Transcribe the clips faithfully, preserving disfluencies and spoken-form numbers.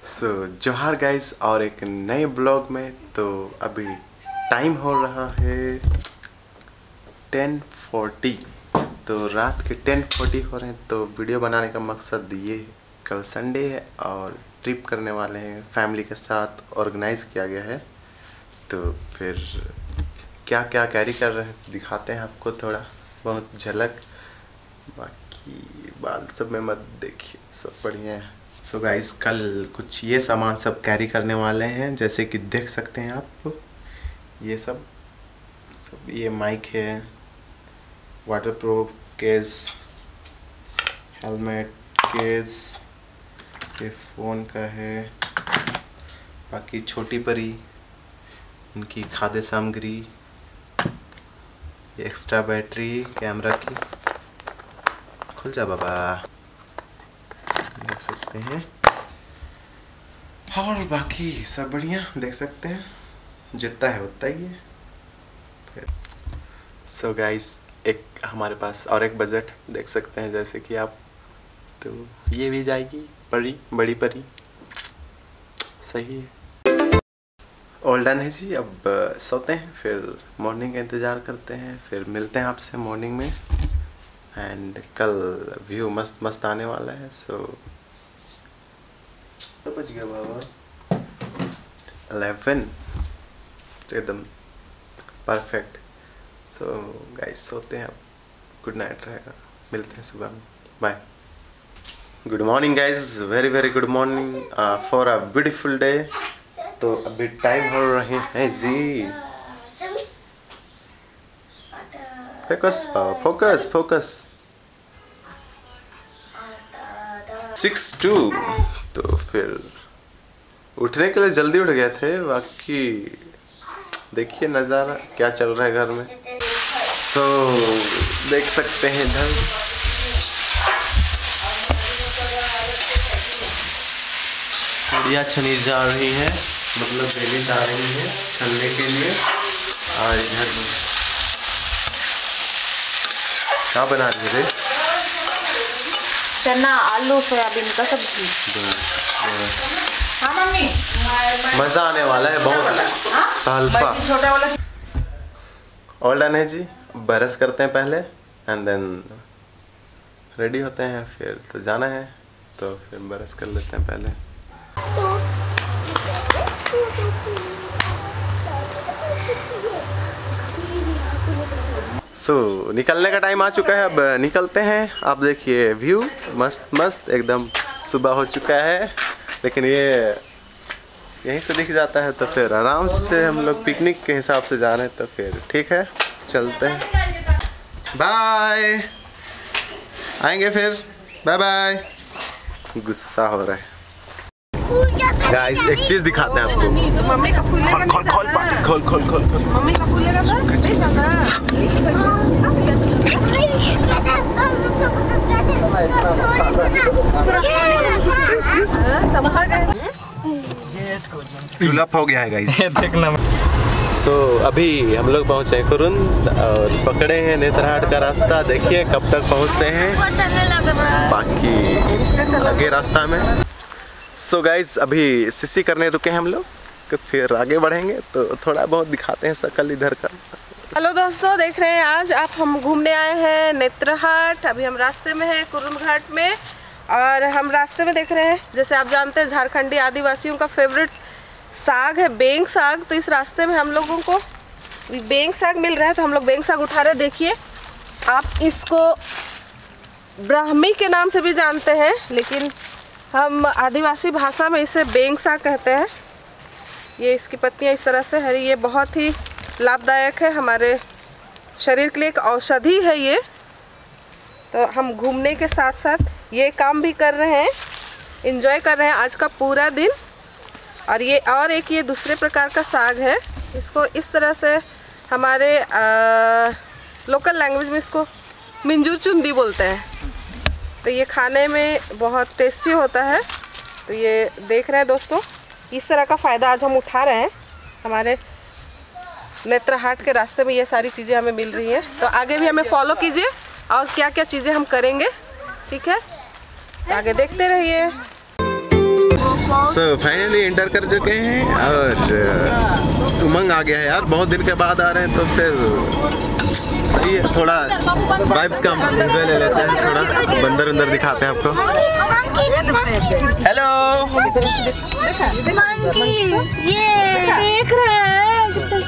सो जोहार गाइस और एक नए ब्लॉग में। तो अभी टाइम हो रहा है टेन फोर्टी, तो रात के टेन फोर्टी हो रहे हैं। तो वीडियो बनाने का मकसद ये है, कल संडे है और ट्रिप करने वाले हैं फैमिली के साथ, ऑर्गेनाइज़ किया गया है। तो फिर क्या क्या कैरी कर रहे हैं दिखाते हैं आपको थोड़ा बहुत झलक। बाकी बाल सब में मत देखिए, सब बढ़िया है। सो so गाइस कल कुछ ये सामान सब कैरी करने वाले हैं, जैसे कि देख सकते हैं आप ये सब सब ये माइक है, वाटरप्रूफ केस, हेलमेट केस, ये फ़ोन का है। बाकी छोटी परी उनकी खाद्य सामग्री, ये एक्स्ट्रा बैटरी कैमरा की। खुल जा बाबा, देख सकते हैं। और बाकी सब बढ़िया देख सकते हैं, जितना है उतना ही है। फिर सो गाइस एक हमारे पास और एक बजट देख सकते हैं, जैसे कि आप। तो ये भी जाएगी परी, बड़ी परी, सही है। ऑल डन है जी। अब सोते हैं, फिर मॉर्निंग का इंतज़ार करते हैं, फिर मिलते हैं आपसे मॉर्निंग में। एंड कल व्यू मस्त मस्त आने वाला है। सो तो बच गया बाबा इलेवन, तो एकदम परफेक्ट। सो गाइस सोते हैं अब, गुड नाइट रहेगा, मिलते हैं सुबह में, bye. Good morning guys, very very good morning for a beautiful day. तो अभी टाइम हो रहे हैं जी, focus focus focus six two. तो फिर उठने के लिए जल्दी उठ गए थे। बाकी देखिए नज़ारा क्या चल रहा है घर में। सो so, देख सकते हैं इधर चिड़िया छनी जा रही है, मतलब बेली जा रही है छनने के लिए। और इधर क्या बना रही है? चना आलू सोयाबीन का सब्जी। हाँ मम्मी, मज़ा आने वाला है बहुत। हल्फा छोटा वाला ऑल डन है जी। ब्रश करते हैं पहले एंड देन रेडी होते हैं, फिर तो जाना है। तो फिर ब्रश कर लेते हैं पहले। सो so, निकलने का टाइम आ चुका है, अब निकलते हैं। आप देखिए व्यू मस्त मस्त एकदम, सुबह हो चुका है, लेकिन ये यहीं से दिख जाता है। तो फिर आराम से हम लोग पिकनिक के हिसाब से जा रहे हैं। तो फिर ठीक है, चलते हैं, बाय। आएंगे फिर, बाय बाय। गुस्सा हो रहा है गाइस, एक चीज दिखाते हैं आपको। मम्मी का फूल लेगा, खोल खोल खोल खोल खोल खोल मम्मी का फूल लेगा टुलप हो गया है गाइस। सो so, अभी हम लोग पहुंचे कुरुन और पकड़े हैं नेत्रहाट का रास्ता। देखिए कब तक पहुंचते हैं, बाकी आगे रास्ता में। सो so गाइस अभी सीसी करने रुके हैं हम लोग, तो फिर आगे बढ़ेंगे। तो थोड़ा बहुत दिखाते हैं शकल इधर का। हेलो दोस्तों, देख रहे हैं आज आप हम घूमने आए हैं नेत्रहाट। अभी हम रास्ते में हैं कुरुन घाट में, और हम रास्ते में देख रहे हैं, जैसे आप जानते हैं झारखंडी आदिवासियों का फेवरेट साग है बेंग साग। तो इस रास्ते में हम लोगों को बेंग साग मिल रहा है, तो हम लोग बेंग साग उठा रहे हैं। देखिए आप इसको ब्राह्मी के नाम से भी जानते हैं, लेकिन हम आदिवासी भाषा में इसे बेंग साग कहते हैं। ये इसकी पत्तियां इस तरह से हरी, ये बहुत ही लाभदायक है हमारे शरीर के लिए, एक औषधि है ये। तो हम घूमने के साथ साथ ये काम भी कर रहे हैं, एंजॉय कर रहे हैं आज का पूरा दिन। और ये और एक ये दूसरे प्रकार का साग है, इसको इस तरह से हमारे आ, लोकल लैंग्वेज में इसको मिंजूर चुंदी बोलते हैं। तो ये खाने में बहुत टेस्टी होता है। तो ये देख रहे हैं दोस्तों, इस तरह का फ़ायदा आज हम उठा रहे हैं। हमारे नेत्रहाट के रास्ते में ये सारी चीज़ें हमें मिल रही हैं। तो आगे भी हमें फॉलो कीजिए और क्या क्या चीज़ें हम करेंगे, ठीक है? तो आगे देखते रहिए। सो फाइनली एंटर कर चुके हैं और उमंग आ गया है यार, बहुत दिन के बाद आ रहे हैं तो फिर सही है। थोड़ा वाइब्स का एंजॉय ले लेते हैं, थोड़ा बंदर अंदर दिखाते हैं आपको। हेलो देख रहे हैं,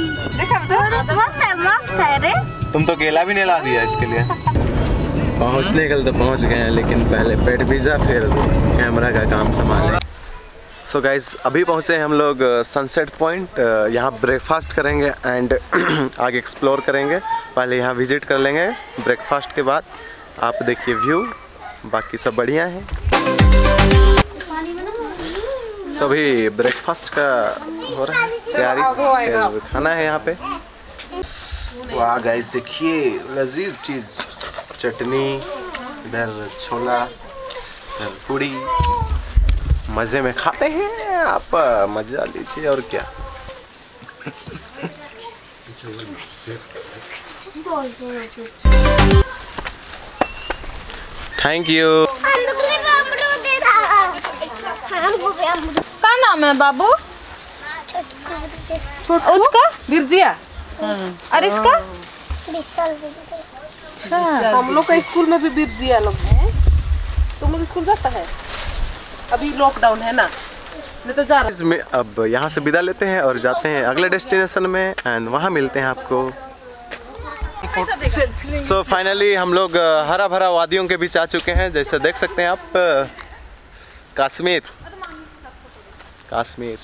मस्त है रे। तुम तो केला भी नहीं ला दिया इसके लिए। पहुंचने कल तो पहुंच गए हैं, लेकिन पहले पेट पिज़्ज़ा फिर कैमरा का काम संभालें। सो गाइज अभी पहुंचे हम लोग सनसेट पॉइंट। यहाँ ब्रेकफास्ट करेंगे एंड आगे एक्सप्लोर करेंगे। पहले यहाँ विजिट कर लेंगे, ब्रेकफास्ट के बाद आप देखिए व्यू, बाकी सब बढ़िया है। सभी ब्रेकफास्ट का हो रहा है तैयारी, खाना है यहाँ पे। वाह गाइस देखिए लजीज चीज़, चटनी, इधर छोला, इधर पूड़ी, मज़े में खाते हैं आप, मज़ा लीजिए और क्या। Thank you. क्या नाम है बाबू? उसका बिरजिया। और इसका? हम लोग का स्कूल में भी बिरजिया लोग हैं। तुम लोग स्कूल जाता है? अभी लॉकडाउन है ना, नहीं तो जा रहा। में अब यहाँ से विदा लेते हैं और जाते हैं अगले डेस्टिनेशन में एंड वहाँ मिलते हैं आपको। सो so, फाइनली हम लोग हरा भरा वादियों के बीच आ चुके हैं। जैसे देख सकते हैं आप, कश्मीर कश्मीर।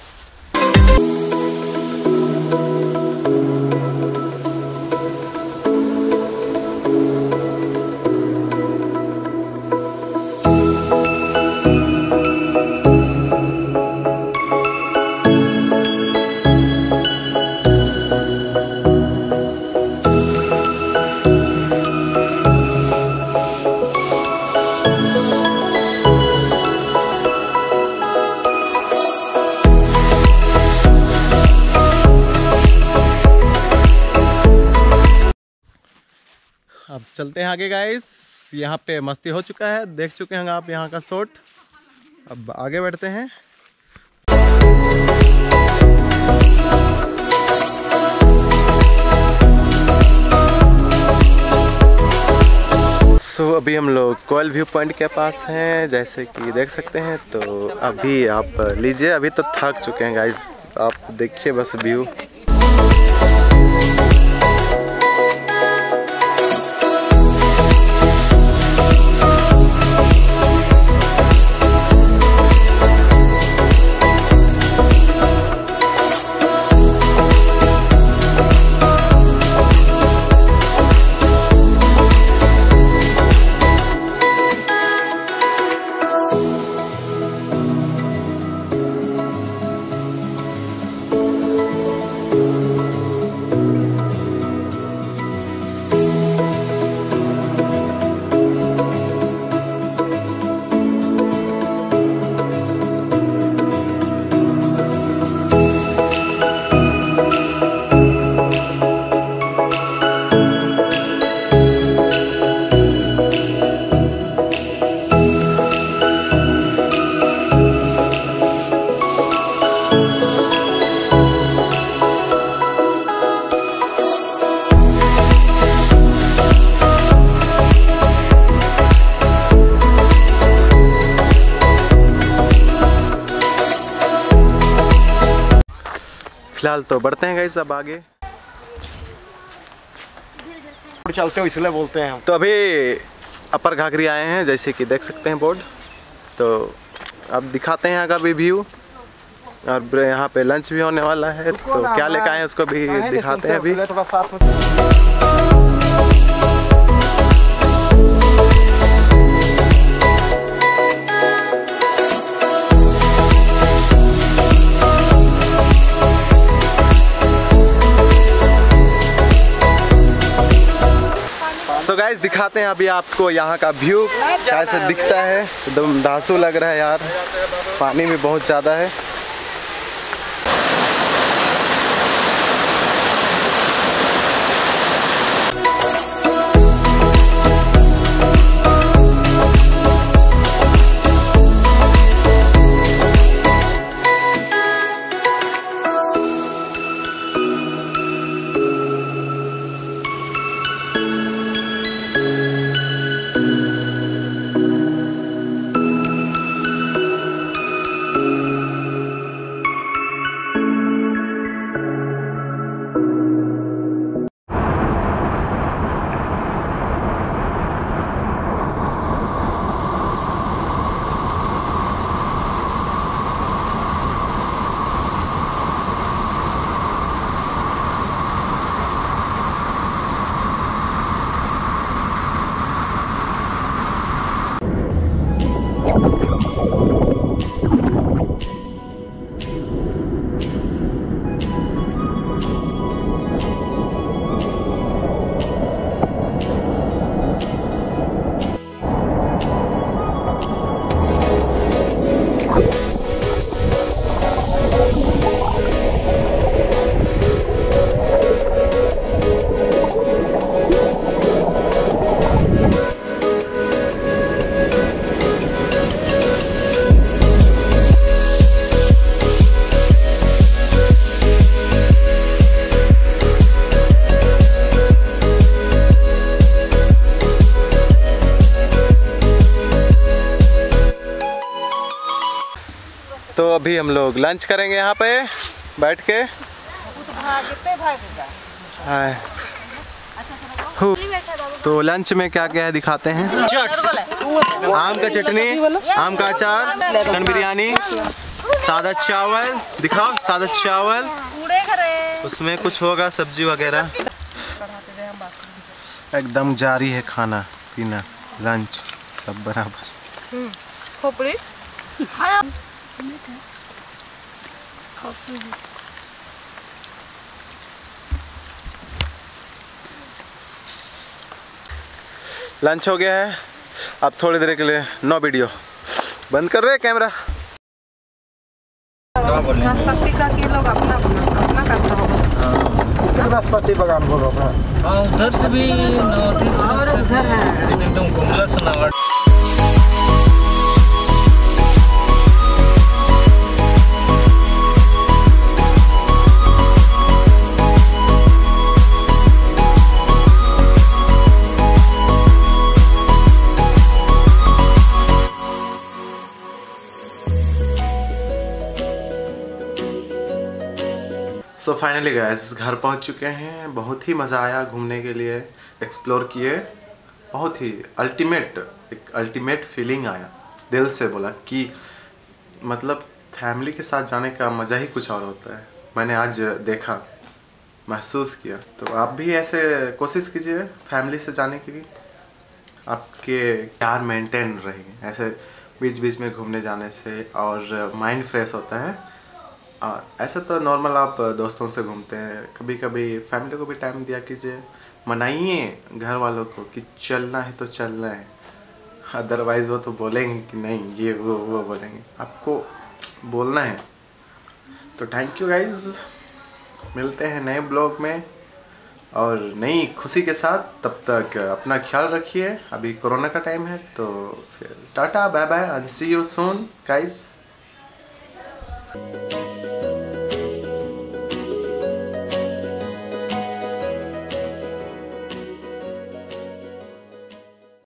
अब चलते हैं आगे गाइस। यहाँ पे मस्ती हो चुका है, देख चुके हैं आप यहाँ का शॉट। अब आगे बढ़ते हैं। सो so, अभी हम लोग कोयल व्यू पॉइंट के पास हैं, जैसे कि देख सकते हैं। तो अभी आप लीजिए, अभी तो थक चुके हैं गाइस, आप देखिए बस व्यू। फिलहाल तो बढ़ते हैं गाइस अब आगे। चलते हो इसलिए बोलते हैं हम। तो अभी अपर घाघरी आए हैं, जैसे कि देख सकते हैं बोर्ड। तो अब दिखाते हैं यहाँ का भी व्यू, और यहाँ पे लंच भी होने वाला है। तो क्या लेकर आए हैं उसको भी दिखाते हैं अभी। थोड़ा साथ में सो so गाइस दिखाते हैं अभी आपको यहाँ का व्यू कैसे दिखता है। एकदम धांसू लग रहा है यार, पानी भी बहुत ज़्यादा है। तो अभी हम लोग लंच करेंगे यहाँ पे बैठ के। हाय। हु। तो लंच में क्या क्या है दिखाते हैं। आम का चटनी, आम का अचार, चिकन बिरयानी, सादा चावल दिखाओ, सादा चावल, उसमें कुछ होगा सब्जी वगैरह। एकदम जारी है खाना पीना, लंच सब बराबर। खोपड़ी लंच हो गया है। अब थोड़ी देर के लिए नो वीडियो बंद कर रहे हैं कैमरा। नाशपाती का किलो अपना अपना करता होगा। इससे नाशपाती बागान बोल रहा था। हाँ उधर से भी और उधर है एकदम घुमला सुनावट। सो फाइनली गाइस घर पहुंच चुके हैं। बहुत ही मज़ा आया घूमने के लिए, एक्सप्लोर किए। बहुत ही अल्टीमेट एक अल्टीमेट फीलिंग आया, दिल से बोला कि मतलब फैमिली के साथ जाने का मज़ा ही कुछ और होता है। मैंने आज देखा, महसूस किया। तो आप भी ऐसे कोशिश कीजिए फैमिली से जाने की, आपके प्यार मेंटेन रहेंगे ऐसे बीच बीच में घूमने जाने से, और माइंड फ्रेश होता है। और ऐसे तो नॉर्मल आप दोस्तों से घूमते हैं, कभी कभी फैमिली को भी टाइम दिया कीजिए। मनाइए घर वालों को कि चलना है तो चलना है, अदरवाइज़ वो तो बोलेंगे कि नहीं ये वो वो बोलेंगे, आपको बोलना है। तो थैंक यू गाइज, मिलते हैं नए ब्लॉग में और नई खुशी के साथ। तब तक अपना ख्याल रखिए। अभी कोरोना का टाइम है, तो फिर tata bye bye and see you soon guys.